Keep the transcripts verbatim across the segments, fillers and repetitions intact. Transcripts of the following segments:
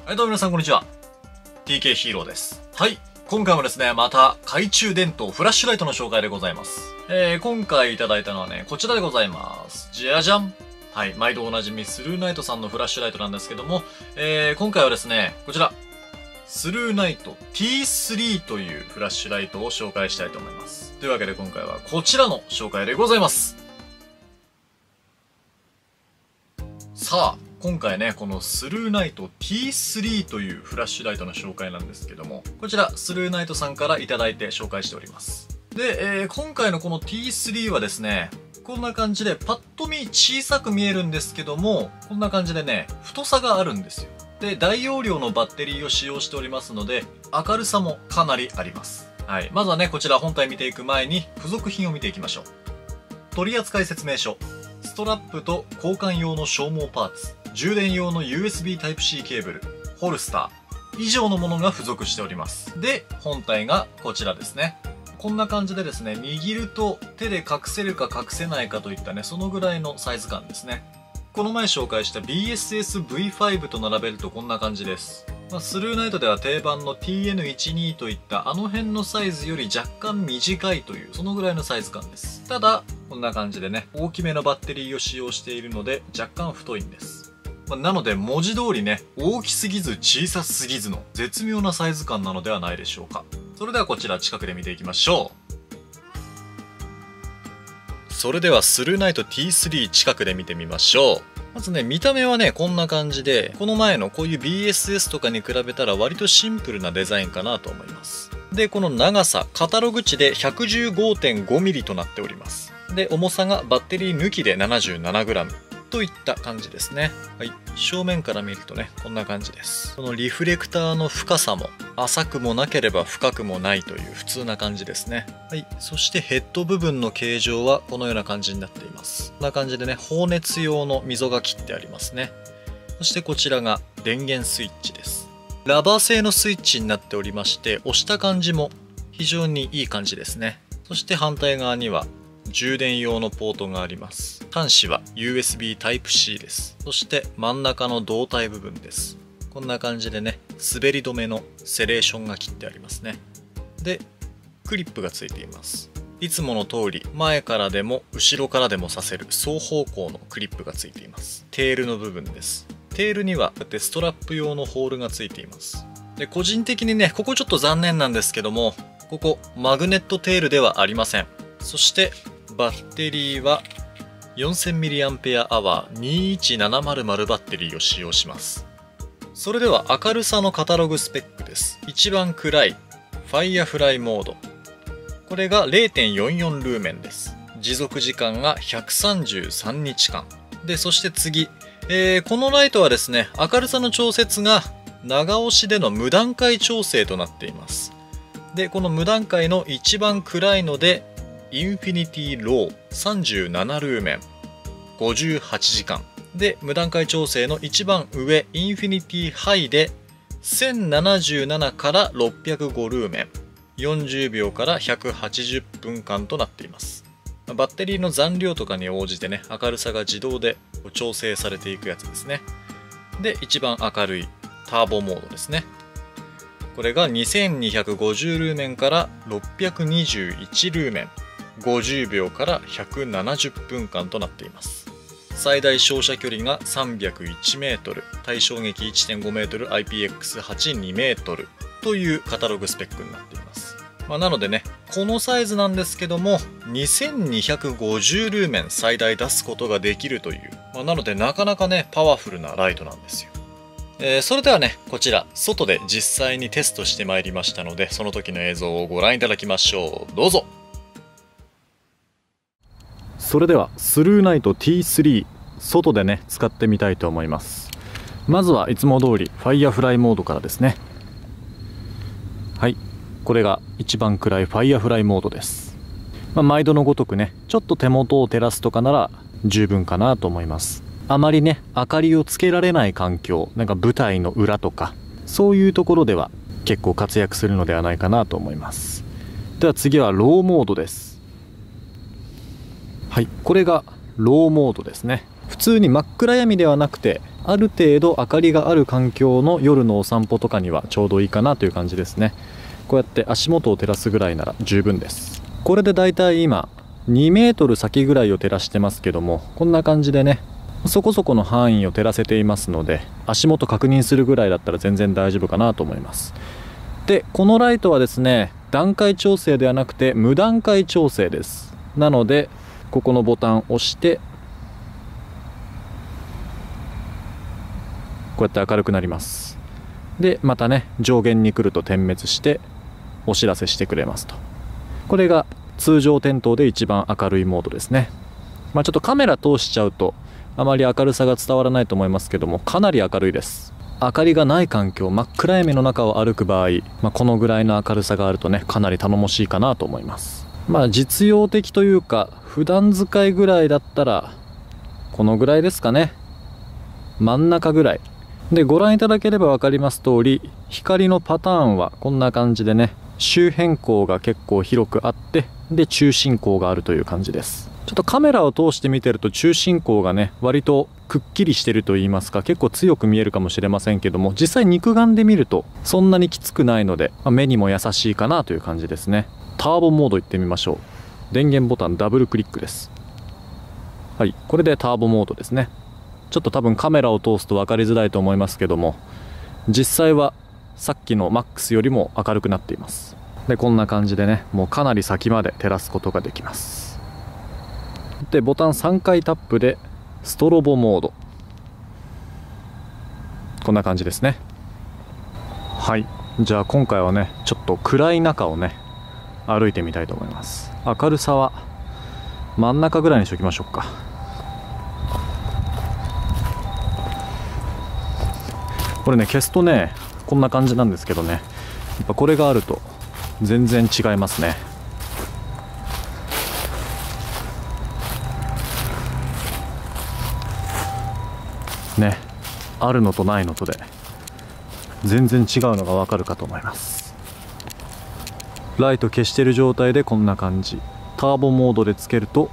はい、どうも皆さんこんにちは。ティーケー ヒーローです。はい、今回もですね、また懐中電灯フラッシュライトの紹介でございます。えー、今回いただいたのはね、こちらでございます。じゃじゃん。はい、毎度おなじみスルーナイトさんのフラッシュライトなんですけども、えー、今回はですね、こちら、スルーナイト ティースリー というフラッシュライトを紹介したいと思います。というわけで今回はこちらの紹介でございます。さあ、今回ね、このスルーナイト ティースリー というフラッシュライトの紹介なんですけども、こちらスルーナイトさんからいただいて紹介しております。で、えー、今回のこの ティースリー はですね、こんな感じでパッと見小さく見えるんですけども、こんな感じでね、太さがあるんですよ。で、大容量のバッテリーを使用しておりますので、明るさもかなりあります。はい。まずはね、こちら本体見ていく前に付属品を見ていきましょう。取扱説明書。ストラップと交換用の消耗パーツ。充電用の ユーエスビータイプシー ケーブル、ホルスター、以上のものが付属しております。で、本体がこちらですね。こんな感じでですね、握ると手で隠せるか隠せないかといったね、そのぐらいのサイズ感ですね。この前紹介した ビーエスエスブイファイブ と並べるとこんな感じです。まあ、スルーナイトでは定番の ティーエヌじゅうに といったあの辺のサイズより若干短いという、そのぐらいのサイズ感です。ただ、こんな感じでね、大きめのバッテリーを使用しているので若干太いんです。なので文字通りね、大きすぎず小さすぎずの絶妙なサイズ感なのではないでしょうか。それではこちら近くで見ていきましょう。それではスルーナイト ティースリー 近くで見てみましょう。まずね、見た目はね、こんな感じで、この前のこういう ビーエスエス とかに比べたら割とシンプルなデザインかなと思います。で、この長さ、カタログ値で ひゃくじゅうごてんごミリ となっております。で、重さがバッテリー抜きで ななじゅうななグラム。といった感じですね。はい。正面から見るとね、こんな感じです。このリフレクターの深さも浅くもなければ深くもないという普通な感じですね。はい。そしてヘッド部分の形状はこのような感じになっています。こんな感じでね、放熱用の溝が切ってありますね。そしてこちらが電源スイッチです。ラバー製のスイッチになっておりまして、押した感じも非常にいい感じですね。そして反対側には充電用のポートがあります。端子は ユーエスビータイプシー です。そして真ん中の胴体部分です。こんな感じでね、滑り止めのセレーションが切ってありますね。で、クリップがついています。いつもの通り前からでも後ろからでも刺せる双方向のクリップがついています。テールの部分です。テールにはこうやってストラップ用のホールがついています。で、個人的にね、ここちょっと残念なんですけども、ここマグネットテールではありません。そしてバッテリーは よんせんミリアンペアアワー にいちななまるまる バッテリーを使用します。それでは明るさのカタログスペックです。一番暗いファイアフライモード。これが れいてんよんよん ルーメンです。持続時間がひゃくさんじゅうさんにちかん。で、そして次、えー、このライトはですね、明るさの調節が長押しでの無段階調整となっています。で、この無段階の一番暗いのでインフィニティローさんじゅうななルーメンごじゅうはちじかんで、無段階調整の一番上インフィニティハイでせんななじゅうななからろっぴゃくごルーメンよんじゅうびょうからひゃくはちじゅっぷんかんとなっています。バッテリーの残量とかに応じてね、明るさが自動で調整されていくやつですね。で、一番明るいターボモードですね。これがにせんにひゃくごじゅうルーメンからろっぴゃくにじゅういちルーメンごじゅうびょうからひゃくななじゅっぷんかんとなっています。最大照射距離がさんびゃくいちメートル、対衝撃 いってんごメートル、アイピーエックスはち にメートルというカタログスペックになっています。まあ、なのでね、このサイズなんですけども、にせんにひゃくごじゅうルーメン最大出すことができるという、まあ、なのでなかなかね、パワフルなライトなんですよ。えー、それではね、こちら、外で実際にテストしてまいりましたので、その時の映像をご覧いただきましょう。どうぞ。それではスルーナイト ティースリー 外でね使ってみたいと思います。まずはいつも通りファイアフライモードからですね。はい、これが一番暗いファイアフライモードです。まあ、毎度のごとくね、ちょっと手元を照らすとかなら十分かなと思います。あまりね明かりをつけられない環境、なんか舞台の裏とかそういうところでは結構活躍するのではないかなと思います。では次はローモードです。はい、これがローモードですね。普通に真っ暗闇ではなくてある程度明かりがある環境の夜のお散歩とかにはちょうどいいかなという感じですね。こうやって足元を照らすぐらいなら十分です。これでだいたい今にメートル先ぐらいを照らしてますけども、こんな感じでねそこそこの範囲を照らせていますので、足元確認するぐらいだったら全然大丈夫かなと思います。でこのライトはですね、段階調整ではなくて無段階調整です。なのでここのボタンを押してこうやって明るくなります。でまたね上限に来ると点滅してお知らせしてくれますと。これが通常点灯で一番明るいモードですね。まあ、ちょっとカメラ通しちゃうとあまり明るさが伝わらないと思いますけども、かなり明るいです。明かりがない環境、真っ暗闇の中を歩く場合、まあ、このぐらいの明るさがあるとねかなり頼もしいかなと思います。まあ実用的というか普段使いぐらいだったらこのぐらいですかね。真ん中ぐらいで、ご覧いただければ分かります通り、光のパターンはこんな感じでね、周辺光が結構広くあって、で中心光があるという感じです。ちょっとカメラを通して見てると中心光がね割とくっきりしてると言いますか、結構強く見えるかもしれませんけども、実際肉眼で見るとそんなにきつくないので、まあ、目にも優しいかなという感じですね。ターボモードいってみましょう。電源ボタンダブルクリックです。はい、これでターボモードですね。ちょっと多分カメラを通すと分かりづらいと思いますけども、実際はさっきのマックスよりも明るくなっています。でこんな感じでね、もうかなり先まで照らすことができます。でボタンさんかいタップでストロボモード、こんな感じですね。はい、じゃあ今回はねちょっと暗い中をね歩いてみたいと思います。明るさは真ん中ぐらいにしておきましょうか。これね消すとねこんな感じなんですけどね、やっぱこれがあると全然違いますね。ね、あるのとないのとで全然違うのがわかるかと思います。ライト消してる状態でこんな感じ、ターボモードでつけると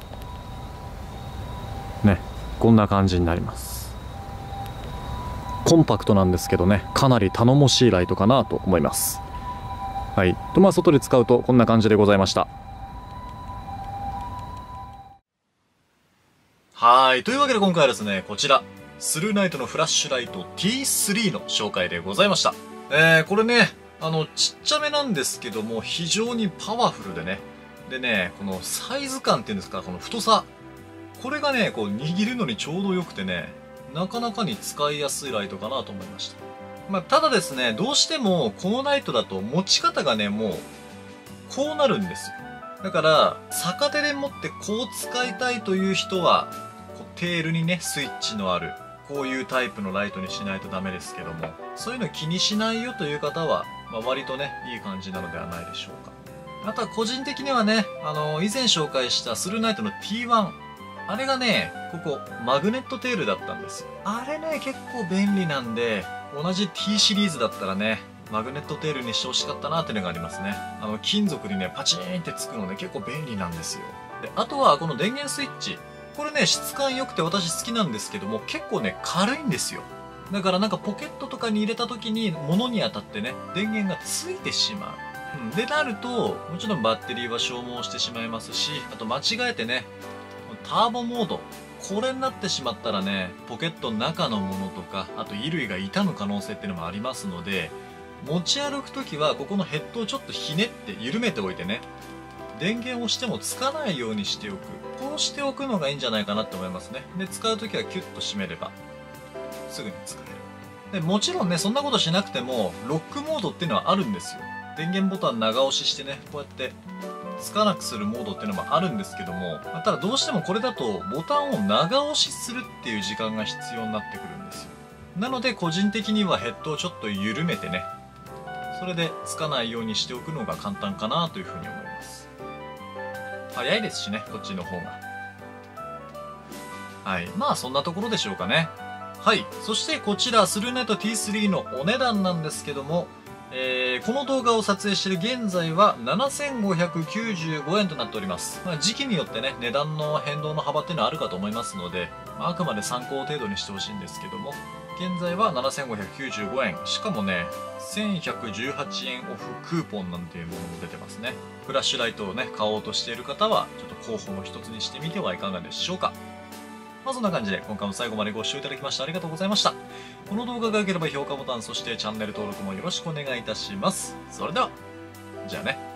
ねこんな感じになります。コンパクトなんですけどね、かなり頼もしいライトかなと思います。はい、とまあ外で使うとこんな感じでございました。はい、というわけで今回はですねこちらスルーナイトのフラッシュライト ティースリー の紹介でございました。えー、これねあのちっちゃめなんですけども非常にパワフルでね、でねこのサイズ感っていうんですか、この太さ、これがねこう握るのにちょうどよくてね、なかなかに使いやすいライトかなと思いました。まあ、ただですね、どうしてもこのライトだと持ち方がねもうこうなるんですよ。だから逆手で持ってこう使いたいという人はこうテールにねスイッチのあるこういうタイプのライトにしないとダメですけども、そういうの気にしないよという方は、まあ、割とねいい感じなのではないでしょうか。あとは個人的にはね、あの以前紹介したスルーナイトの ティーワン、 あれがねここマグネットテールだったんですよ。あれね結構便利なんで、同じ T シリーズだったらねマグネットテールにしてほしかったなっていうのがありますね。あの金属にねパチーンってつくので結構便利なんですよ。であとはこの電源スイッチ、これね質感良くて私好きなんですけども、結構ね軽いんですよ。だからなんかポケットとかに入れた時に物に当たってね電源がついてしまう。うん、でなるともちろんバッテリーは消耗してしまいますし、あと間違えてねターボモードこれになってしまったらねポケットの中のものとか、あと衣類が傷む可能性っていうのもありますので、持ち歩く時はここのヘッドをちょっとひねって緩めておいてね、電源をしてもつかないようにしておく、こうしておくのがいいんじゃないかなって思いますね。で使う時はキュッと締めればすぐに使える。でもちろんねそんなことしなくてもロックモードっていうのはあるんですよ。電源ボタン長押ししてねこうやってつかなくするモードっていうのもあるんですけども、ただどうしてもこれだとボタンを長押しするっていう時間が必要になってくるんですよ。なので個人的にはヘッドをちょっと緩めてね、それでつかないようにしておくのが簡単かなというふうに思います。早いですしねこっちの方が。はい、まあそんなところでしょうかね。はい、そしてこちらスルーナイト ティースリー のお値段なんですけども、 えー、この動画を撮影している現在はななせんごひゃくきゅうじゅうごえんとなっております。まあ、時期によってね、値段の変動の幅っていうのはあるかと思いますので、まあ、あくまで参考程度にしてほしいんですけども、現在はななせんごひゃくきゅうじゅうごえん。しかもね、せんひゃくじゅうはちえんオフクーポンなんていうものも出てますね。フラッシュライトをね、買おうとしている方は、ちょっと候補の一つにしてみてはいかがでしょうか。まあそんな感じで今回も最後までご視聴いただきましてありがとうございました。この動画が良ければ評価ボタン、そしてチャンネル登録もよろしくお願いいたします。それでは、じゃあね。